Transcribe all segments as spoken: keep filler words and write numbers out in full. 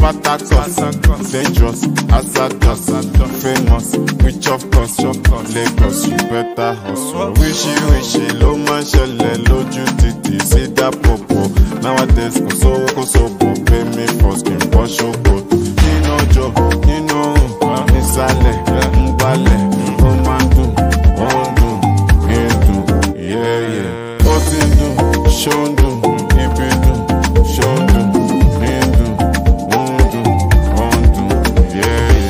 Spartacus, dangerous, hazardous, famous, which of course, Lagos, you better hustle. Wishy, wishy, low man, shelle, loju titi, see that popo. Nowadays, koso, koso, pay me for skin, wash your coat. Nino jo, Nino, Nisale, Mbale, Omandu, Ondu, Hindu, yeah, yeah. Otindu, Shondu, Ibidu, Shondu, Hindu, Ondu, Ondu, yeah, yeah.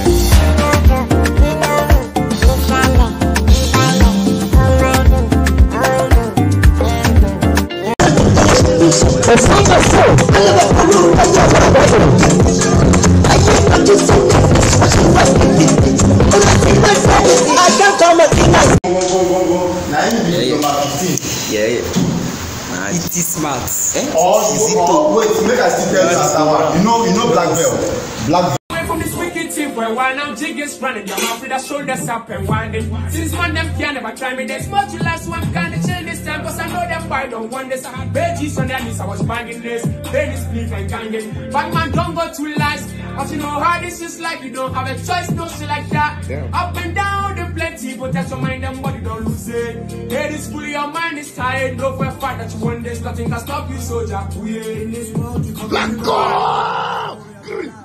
Yeah, yeah. It is smart. Eh? Or kizito. Wait, make I still tell you that one. You know, you know black belt. Black belt. From this wicked team where one now jig is running, your mouth with the shoulders up and winding. Since one them can never try me, there's more to last one kind of change this time, cause I know them fight don't want this. I had veggies on their knees, I was banging this, baby split and ganging. But man, don't go too lies. But you know how this is like, you don't have a choice, no shit like that. Damn. Up and down, the plenty, but that's your mind and body don't lose it. Head is fully, your mind is tired, no for a fight that you want this, nothing can stop you, soldier. We ain't in this world, you come to